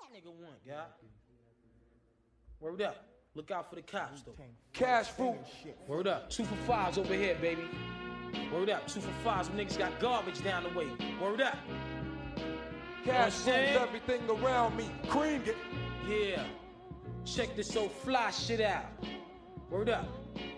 Nigga one, guy. Word up. Look out for the cops, though. Cash fruit. Word up. 2 for 5s over here, baby. Word up. 2 for 5s. Them niggas got garbage down the way. Word up. Cash fruit, everything around me. Cream it. Yeah. Check this old fly shit out. Word up.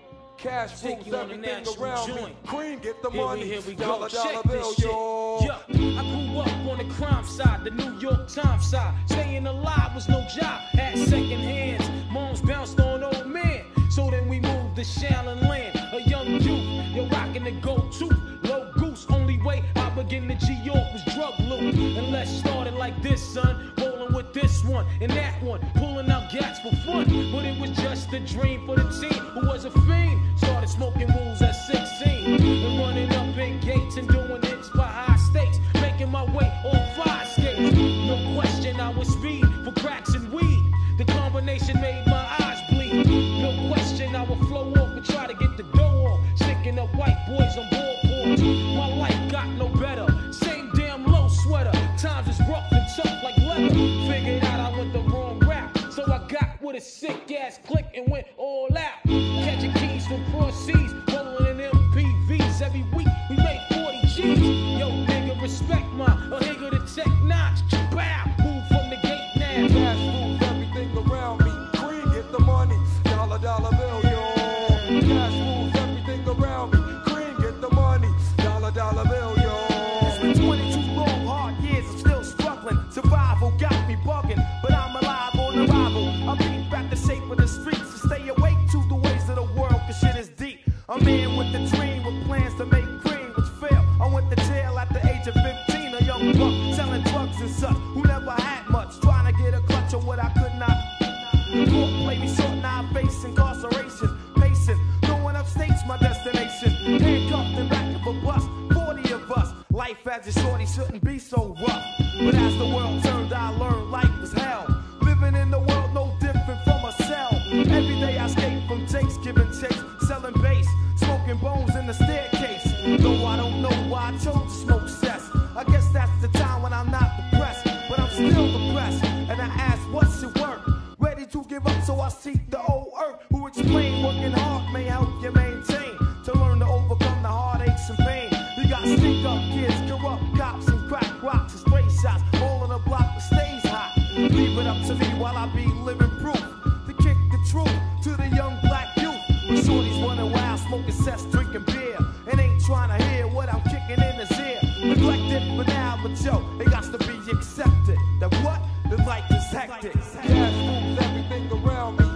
Cash Take you on the national joint. Cream, get the money. Here we Dollar go. Check this shit. yo. Yeah, I grew up on the crime side, the New York Times side. Staying alive was no job. Had second hands. Moms bounced on old men. So then we moved to Shaolin Land. A young youth, you're rocking the go-to. Low goose, only way I begin to G-York was drug loot. And let's start it like this, son. Rolling with this one and that one. Pulling out gats for fun. But it was just a dream for the team who was a fiend. Started smoking rules at 16. And running up in gates and doing hits for high stakes. Making my way on 5 skates. No question I was speed for cracks and weed. The combination made my eyes bleed. No question I would flow off and try to get the dough off. Sticking up white boys on ballboards. My life got no better. Same damn low sweater. Times is rough and tough like leather. Figured out I went the wrong route. So I got with a sick ass click and went all out. Catching keys from cross seas. Rolling in MPVs. Every week we made 40 G's. Yo, nigga, respect my a nigga to tech notch. Bow. Move from the gate now. Cash fruit, everything around me. Cream, get the money. Dollar bill, yo. Cash fruit, everything around me. Cream, get the money. Dollar bill, yo. It's been 22 long, hard years. I'm still struggling. Survival got me bugging, but I'm alive on arrival. I beat back the shape of the streets to stay awake to the ways of the world, cause shit is deep. A man with a dream with plans to make cream was fail. I went to jail at the age of 15, a young buck selling drugs and such, who never had much, trying to get a clutch on what I could not. The court played me short, now I face incarceration. Pacing, going upstate's my destination. Handcuffed in back of a bus, 40 of us. Life as a shorty shouldn't be so rough. But as the world turned, I learned life was hell. Living in the world no different from a cell. Every day I escape from Jake's, giving chase, selling bass, smoking bones in the staircase. Though I don't know why I chose to smoke cess. I guess that's the time when I'm not depressed, but I'm still depressed. And I ask, what's your work? Ready to give up, so I seek the old earth, who explain working hard may help you maintain. To learn to overcome the heartaches and pain. You got stick up kids, corrupt cops, and crack rocks and spray shots. All in a block that stays hot. Leave it up to me while I be living proof. To kick the truth to the young black youth. When shorties running wild, smoking cess, drinking beer. And ain't trying to hear what I'm kicking in his ear. Neglected for now, but yo, it got to be accepted. That what? The life is hectic. Cash fruit, everything around me.